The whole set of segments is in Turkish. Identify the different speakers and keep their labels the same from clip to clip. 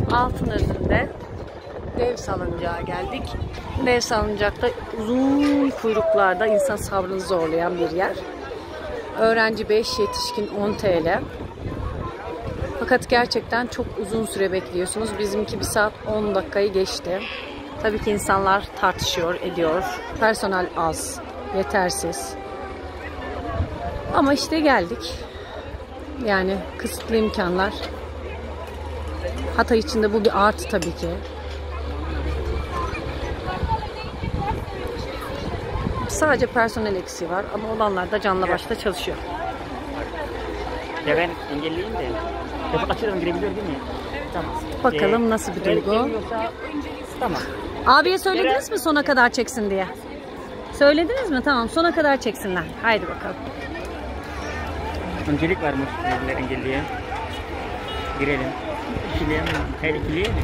Speaker 1: Altınözü'nde dev salıncağa geldik. Dev salıncakta uzun kuyruklarda insan sabrını zorlayan bir yer. Öğrenci 5, yetişkin 10 TL. Fakat gerçekten çok uzun süre bekliyorsunuz. Bizimki 1 saat 10 dakikayı geçti. Tabii ki insanlar tartışıyor, ediyor. Personel az, yetersiz. Ama işte geldik. Yani kısıtlı imkanlar. Hatay içinde bu bir artı tabii ki. Sadece personel eksiği var ama olanlar da canla başla çalışıyor.
Speaker 2: Ya ben engelliyim de. Kapı açıyorum, girebiliyor değil mi? Tamam.
Speaker 1: Bakalım nasıl bir duygu.
Speaker 2: Tamam.
Speaker 1: Abiye söylediniz mi sona kadar çeksin diye? Söylediniz mi? Tamam, sona kadar çeksinler. Haydi bakalım.
Speaker 2: Öncelik varmış engelliye. Girelim. İkiliye mi? Hayır, ikiliye mi?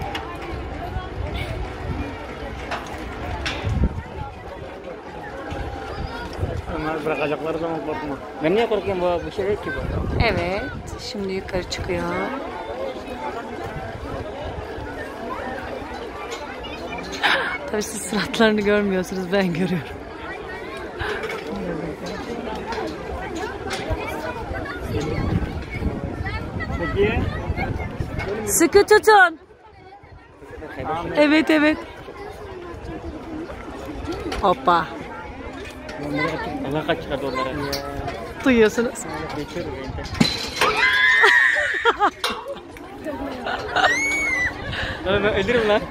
Speaker 2: Ama bırakacakları zaman korkma. Ben niye korkuyorum, bu şey değil ki bu.
Speaker 1: Evet, şimdi yukarı çıkıyor. Tabii siz suratlarını görmüyorsunuz, ben görüyorum.
Speaker 2: Peki.
Speaker 1: Sıkı tutun. Evet, evet. Hoppa.
Speaker 2: Allah kaç çıkardı onlara.
Speaker 1: Duyuyorsunuz.
Speaker 2: Geçiyorum ben de. Ben ölürüm lan.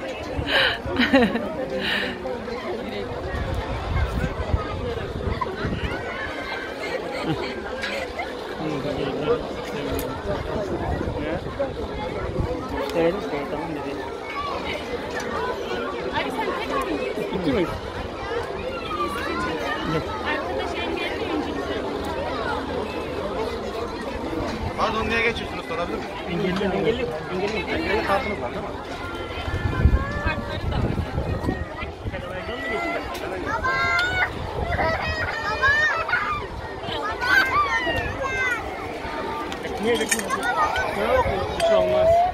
Speaker 2: Evet, tamam dedi.
Speaker 3: Abi sen tek misin?
Speaker 2: İki miyiz?
Speaker 4: Pardon, niye geçiyorsunuz, sorabilir miyim?
Speaker 2: Engelli kartınız var değil mi?
Speaker 3: Kartları da var.
Speaker 2: Niye geçiyorsunuz? Yok, bir şey olmaz.